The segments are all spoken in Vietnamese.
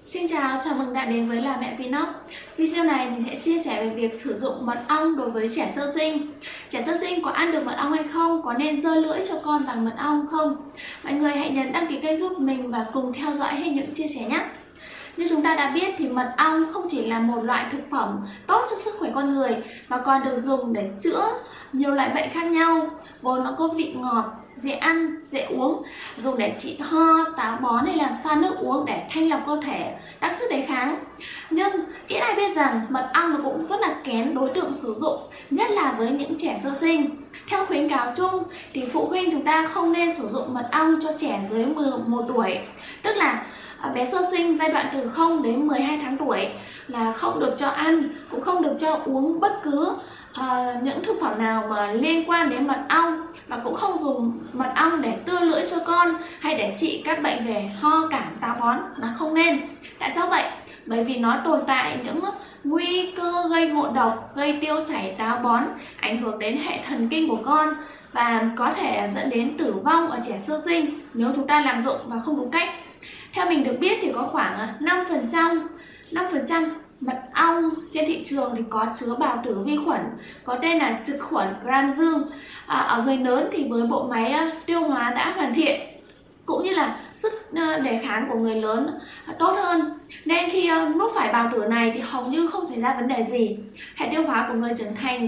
Xin chào mừng đã đến với Là Mẹ Vlog. Video này mình sẽ chia sẻ về việc sử dụng mật ong đối với trẻ sơ sinh. Trẻ sơ sinh có ăn được mật ong hay không? Có nên giơ lưỡi cho con bằng mật ong không? Mọi người hãy nhấn đăng ký kênh giúp mình và cùng theo dõi hết những chia sẻ nhé. Như chúng ta đã biết thì mật ong không chỉ là một loại thực phẩm tốt cho sức khỏe con người mà còn được dùng để chữa nhiều loại bệnh khác nhau. Vốn nó có vị ngọt, dễ ăn, dễ uống, dùng để trị ho, táo bón hay là pha nước uống để thanh lọc cơ thể, tăng sức đề kháng. Nhưng ít ai biết rằng mật ong nó cũng rất là kén đối tượng sử dụng, nhất là với những trẻ sơ sinh. Theo khuyến cáo chung thì phụ huynh chúng ta không nên sử dụng mật ong cho trẻ dưới 11 tuổi, tức là bé sơ sinh giai đoạn từ 0 đến 12 tháng tuổi là không được cho ăn, cũng không được cho uống bất cứ những thực phẩm nào mà liên quan đến mật ong, và cũng không dùng mật ong để tưa lưỡi cho con hay để trị các bệnh về ho cảm, táo bón, là không nên. Tại sao vậy? Bởi vì nó tồn tại những nguy cơ gây ngộ độc, gây tiêu chảy, táo bón, ảnh hưởng đến hệ thần kinh của con và có thể dẫn đến tử vong ở trẻ sơ sinh nếu chúng ta lạm dụng và không đúng cách. Theo mình được biết thì có khoảng 5% mật ong trên thị trường thì có chứa bào tử vi khuẩn có tên là trực khuẩn Gram dương. Ở người lớn thì với bộ máy tiêu hóa đã hoàn thiện cũng như là sức đề kháng của người lớn tốt hơn, nên khi nuốt phải bào tử này thì hầu như không xảy ra vấn đề gì. Hệ tiêu hóa của người trưởng thành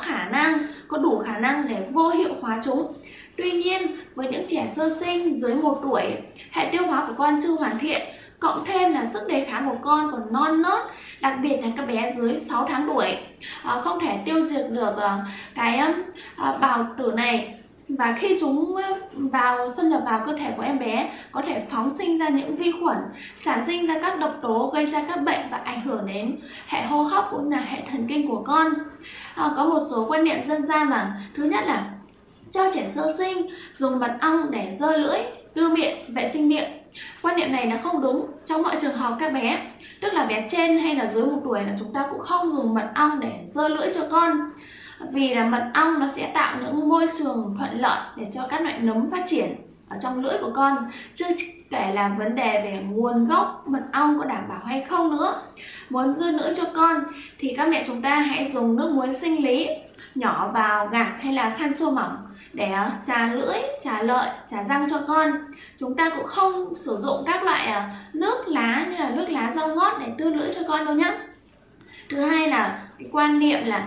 có đủ khả năng để vô hiệu hóa chúng. Tuy nhiên với những trẻ sơ sinh dưới 1 tuổi, hệ tiêu hóa của con chưa hoàn thiện, cộng thêm là sức đề kháng của con còn non nớt, đặc biệt là các bé dưới 6 tháng tuổi, không thể tiêu diệt được cái bào tử này. Và khi chúng xâm nhập vào cơ thể của em bé, có thể phóng sinh ra những vi khuẩn, sản sinh ra các độc tố gây ra các bệnh và ảnh hưởng đến hệ hô hấp cũng là hệ thần kinh của con. Có một số quan niệm dân gian rằng thứ nhất là cho trẻ sơ sinh dùng mật ong để giơ lưỡi, đưa miệng, vệ sinh miệng. Quan niệm này là không đúng trong mọi trường hợp các bé, tức là bé trên hay là dưới 1 tuổi là chúng ta cũng không dùng mật ong để giơ lưỡi cho con. Vì là mật ong nó sẽ tạo những môi trường thuận lợi để cho các loại nấm phát triển ở trong lưỡi của con, chưa kể là vấn đề về nguồn gốc mật ong có đảm bảo hay không nữa. Muốn giơ lưỡi cho con thì các mẹ chúng ta hãy dùng nước muối sinh lý nhỏ vào gạc hay là khăn xô mỏng để chà lưỡi, chà lợi, chà răng cho con. Chúng ta cũng không sử dụng các loại nước lá như là nước lá rau ngót để tưa lưỡi cho con đâu nhé. Thứ hai là cái quan niệm là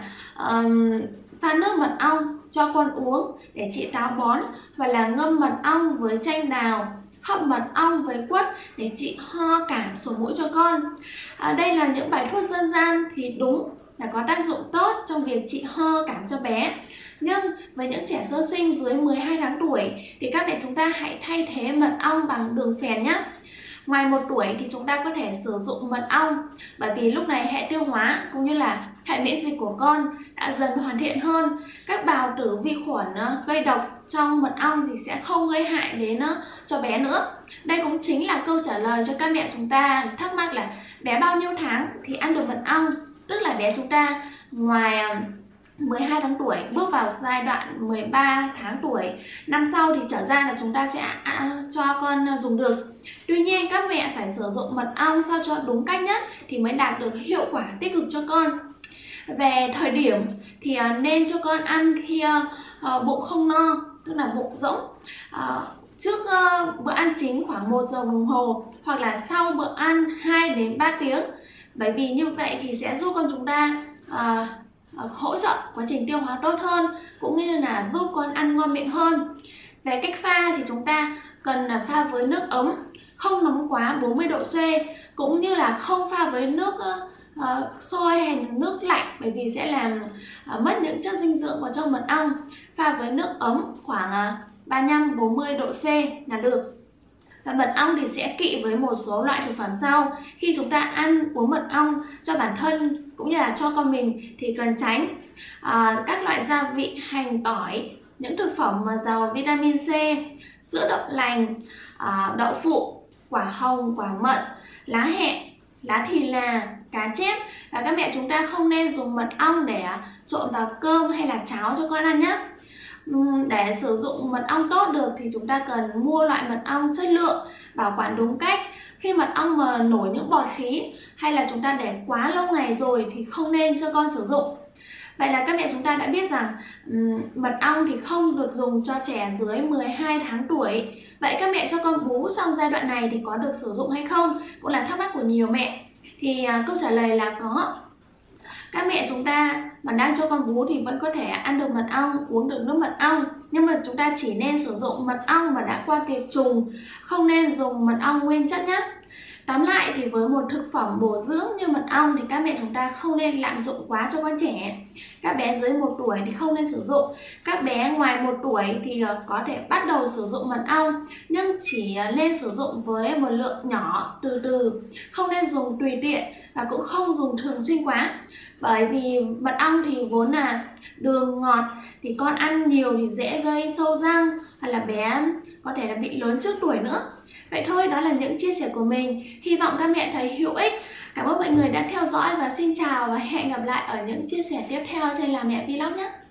pha nước mật ong cho con uống để trị táo bón, và là ngâm mật ong với chanh đào, hấp mật ong với quất để trị ho cảm, sổ mũi cho con. Đây là những bài thuốc dân gian thì đúng là có tác dụng tốt trong việc trị ho cảm cho bé. Nhưng với những trẻ sơ sinh dưới 12 tháng tuổi thì các mẹ chúng ta hãy thay thế mật ong bằng đường phèn nhé. Ngoài 1 tuổi thì chúng ta có thể sử dụng mật ong, bởi vì lúc này hệ tiêu hóa cũng như là hệ miễn dịch của con đã dần hoàn thiện hơn. Các bào tử vi khuẩn gây độc trong mật ong thì sẽ không gây hại đến cho bé nữa. Đây cũng chính là câu trả lời cho các mẹ chúng ta thắc mắc là bé bao nhiêu tháng thì ăn được mật ong, tức là bé chúng ta ngoài 12 tháng tuổi bước vào giai đoạn 13 tháng tuổi, năm sau thì trở ra là chúng ta sẽ cho con dùng được. Tuy nhiên các mẹ phải sử dụng mật ong sao cho đúng cách nhất thì mới đạt được hiệu quả tích cực cho con. Về thời điểm thì nên cho con ăn khi bụng không no, tức là bụng rỗng, trước bữa ăn chính khoảng 1 giờ đồng hồ, hoặc là sau bữa ăn 2 đến 3 tiếng. Bởi vì như vậy thì sẽ giúp con chúng ta hỗ trợ quá trình tiêu hóa tốt hơn, cũng như là giúp con ăn ngon miệng hơn. Về cách pha thì chúng ta cần pha với nước ấm, không nóng quá 40 độ C, cũng như là không pha với nước sôi hay nước lạnh, bởi vì sẽ làm mất những chất dinh dưỡng vào trong mật ong. Pha với nước ấm khoảng 35-40 độ C là được. Và mật ong thì sẽ kỵ với một số loại thực phẩm sau. Khi chúng ta ăn uống mật ong cho bản thân cũng như là cho con mình thì cần tránh các loại gia vị hành, tỏi, những thực phẩm mà giàu vitamin C, sữa đậu lành, đậu phụ, quả hồng, quả mận, lá hẹ, lá thì là, cá chép. Và các mẹ chúng ta không nên dùng mật ong để trộn vào cơm hay là cháo cho con ăn nhé. Để sử dụng mật ong tốt được thì chúng ta cần mua loại mật ong chất lượng, bảo quản đúng cách. Khi mật ong mà nổi những bọt khí hay là chúng ta để quá lâu ngày rồi thì không nên cho con sử dụng. Vậy là các mẹ chúng ta đã biết rằng mật ong thì không được dùng cho trẻ dưới 12 tháng tuổi. Vậy các mẹ cho con bú trong giai đoạn này thì có được sử dụng hay không? Cũng là thắc mắc của nhiều mẹ. Thì câu trả lời là có. Các mẹ chúng ta mà đang cho con bú thì vẫn có thể ăn được mật ong, uống được nước mật ong. Nhưng mà chúng ta chỉ nên sử dụng mật ong mà đã qua tiệt trùng, không nên dùng mật ong nguyên chất nhé. Tóm lại thì với một thực phẩm bổ dưỡng như mật ong thì các mẹ chúng ta không nên lạm dụng quá cho con trẻ. Các bé dưới 1 tuổi thì không nên sử dụng. Các bé ngoài 1 tuổi thì có thể bắt đầu sử dụng mật ong, nhưng chỉ nên sử dụng với một lượng nhỏ từ từ, không nên dùng tùy tiện và cũng không dùng thường xuyên quá. Bởi vì mật ong thì vốn là đường ngọt, thì con ăn nhiều thì dễ gây sâu răng hoặc là bé có thể là bị lớn trước tuổi nữa. Vậy thôi, đó là những chia sẻ của mình. Hy vọng các mẹ thấy hữu ích. Cảm ơn mọi người đã theo dõi và xin chào và hẹn gặp lại ở những chia sẻ tiếp theo trên Làm Mẹ Vlog nhé.